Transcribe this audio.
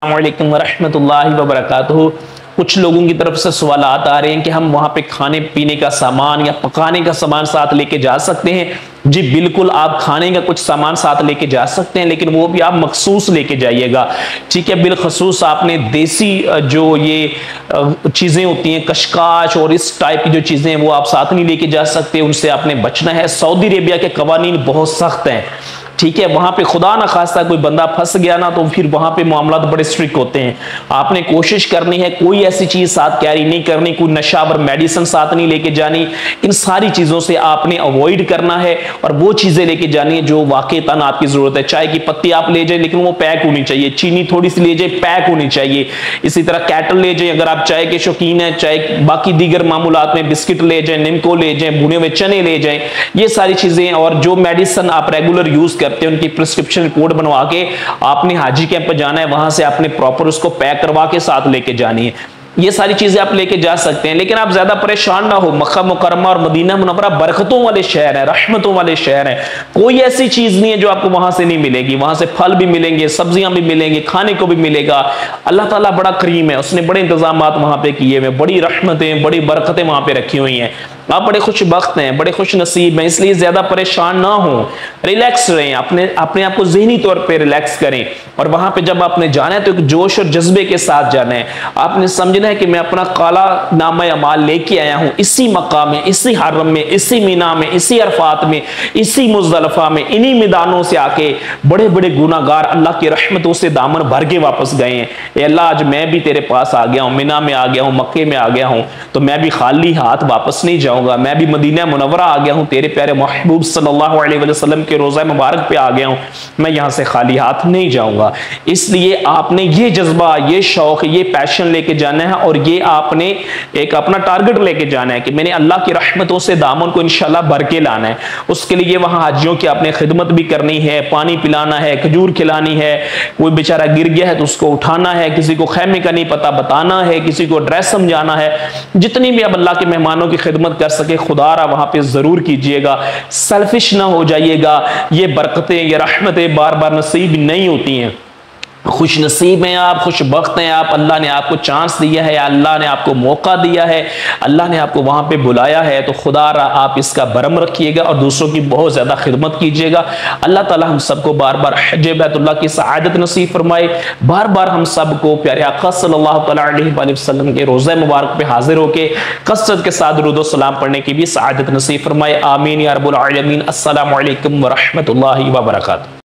अस्सलामुअलैकुम वरहमतुल्लाहि वबरकातुहू। कुछ लोगों की तरफ से सवालात आ रहे हैं कि हम वहां पे खाने पीने का सामान या पकाने का सामान साथ लेके जा सकते हैं। जी बिल्कुल, आप खाने का कुछ सामान साथ लेके जा सकते हैं, लेकिन वो भी आप मखसूस लेके जाइएगा। ठीक है, बिलखसूस आपने देसी जो ये चीजें होती हैं, कशकाश और इस टाइप की जो चीजें हैं, वो आप साथ नहीं लेके जा सकते, उनसे आपने बचना है। सऊदी अरेबिया के कवानीन बहुत सख्त हैं। ठीक है, वहां पे खुदा ना खास्ता कोई बंदा फंस गया ना, तो फिर वहां पे मामला बड़े स्ट्रिक्ट होते हैं। आपने कोशिश करनी है कोई ऐसी चीज साथ कैरी नहीं करनी, कोई नशावर मेडिसिन साथ नहीं लेके जानी। इन सारी चीजों से आपने अवॉइड करना है और वो चीजें लेके जानी है जो वाकईतन आपकी जरूरत है। चाय की पत्ती आप ले जाए, लेकिन वो पैक होनी चाहिए। चीनी थोड़ी सी ले जाए, पैक होनी चाहिए। इसी तरह कैटल ले जाए अगर आप चाय के शौकीन है। चाय बाकी दीगर मामूलात में बिस्किट ले जाए, निमको ले जाए, भुने हुए चने ले जाए, ये सारी चीजें। और जो मेडिसिन आप रेगुलर यूज करते हैं उनकी प्रिस्क्रिप्शन रिपोर्ट बनवा के आपने हाजी कैंप पर जाना है, वहां से आपने प्रॉपर उसको पैक करवा के साथ लेके जानी है। ये सारी चीजें आप लेके जा सकते हैं, लेकिन आप ज्यादा परेशान ना हो। मक्का मुकर्रमा और मदीना मुनव्वरा बरकतों वाले शहर है, रहमतों वाले शहर है। कोई ऐसी चीज नहीं है जो आपको वहां से नहीं मिलेगी। वहां से फल भी मिलेंगे, सब्जियां भी मिलेंगी, खाने को भी मिलेगा। अल्लाह ताला बड़ा करीम है, उसने बड़े इंतजाम वहां पे किए हुए, बड़ी रहमतें बड़ी बरकतें वहां पे रखी हुई हैं। आप बड़े खुशबख्त हैं, बड़े खुश नसीब हैं, इसलिए ज्यादा परेशान ना हो, रिलैक्स रहें, अपने आप को ज़हनी तौर पे रिलैक्स करें। और वहां पे जब आपने जाना है तो एक जोश और जज्बे के साथ जाना है। आपने समझना है कि मैं अपना काला नामा अमाल लेके आया हूं इसी मक्का में, इसी हरम में, इसी मीना में, इसी अरफात में, इसी मुज़दलिफा में, इन्हीं मैदानों से आके बड़े बड़े गुनाहगार अल्लाह की रहमतों से दामन भर के वापस गए हैं। ए अल्लाह, आज मैं भी तेरे पास आ गया हूं, मीना में आ गया हूं, मक्के में आ गया हूं, तो मैं भी खाली हाथ वापस नहीं जाऊंगा। मैं भी मदीना मुनव्वरा आ गया हूं, तेरे प्यारे महबूब सल्लल्लाहु अलैहि वसल्लम के रोजा मुबारक पे आ गया हूं, मैं यहां से खाली हाथ नहीं जाऊंगा। इसलिए आपने ये जज्बा, ये शौक, ये पैशन लेके जाना है और ये आपने एक अपना टारगेट लेके जाना है कि मैंने अल्लाह की रहमतों से दामन को इंशाल्लाह भर के लाना है। उसके लिए वहां हाजियों की आपने खिदमत भी करनी है, पानी पिलाना है, खजूर खिलानी है। कोई बेचारा गिर गया है तो उसको उठाना है, किसी को खैमे का नहीं पता बताना है, किसी को ड्रेस समझाना है। जितनी भी आप अल्लाह के मेहमानों की खिदमत कर सके खुदारा वहां पे जरूर कीजिएगा। सेल्फिश ना हो जाइएगा। ये बरकतें, ये रहमतें बार बार नसीब नहीं होती हैं। खुश नसीब हैं आप, खुशबख्त हैं आप। अल्लाह ने आपको चांस दिया है, अल्लाह ने आपको मौका दिया है, अल्लाह ने आपको वहां पे बुलाया है, तो खुदा आप इसका भरम रखिएगा और दूसरों की बहुत ज्यादा खिदमत कीजिएगा। अल्लाह ताला हम सबको बार बार हज बैतुल्लाह की सआदत नसीब फरमाए। बार बार हम सबको प्यारे आका सल्लल्लाहु अलैहि वसल्लम के रोज़ा मुबारक पे हाजिर होके कसरत के साथ दुरूद व सलाम पढ़ने की भी सआदत नसीब फरमाए। आमीन या रब्बुल आलमीन। अस्सलामु अलैकुम व रहमतुल्लाहि व बरकातुहू।